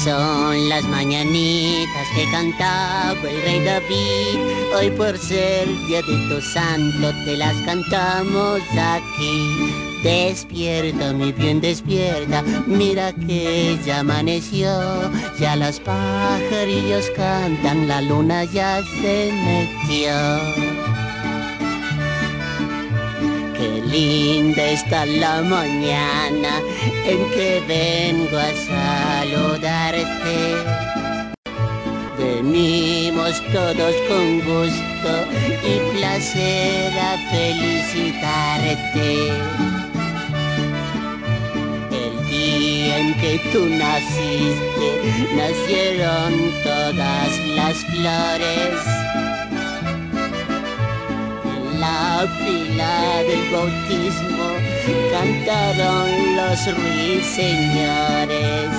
Son las mañanitas que cantaba el rey David. Hoy por ser día de tu santo te las cantamos aquí. Despierta, mi bien, despierta, mira que ya amaneció. Ya los pajarillos cantan, la luna ya se metió. Qué linda está la mañana en que vengo a saludarte. Venimos todos con gusto y placer a felicitarte. El día en que tú naciste, nacieron todas las flores. La fila del bautismo cantaron los ruiseñores.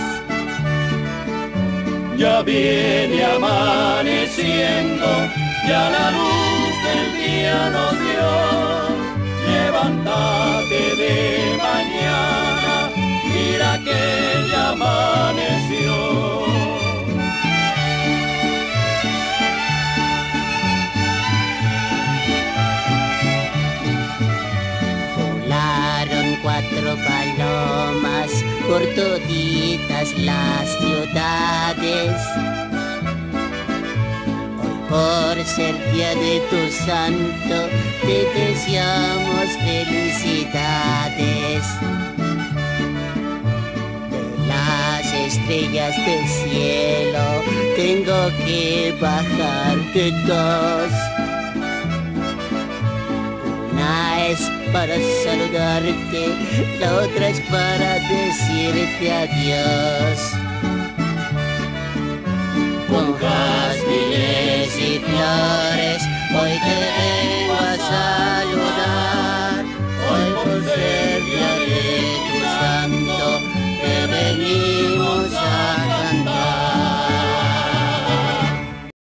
Ya viene amaneciendo, ya la luz del día nos dio. Levántate de mañana, mira que ya amaneció. Cuatro palomas por toditas las ciudades. Hoy por ser día de tu santo te deseamos felicidades. De las estrellas del cielo tengo que bajarte dos. Una es para saludarte, la otra es para decirte adiós. Con jazmines y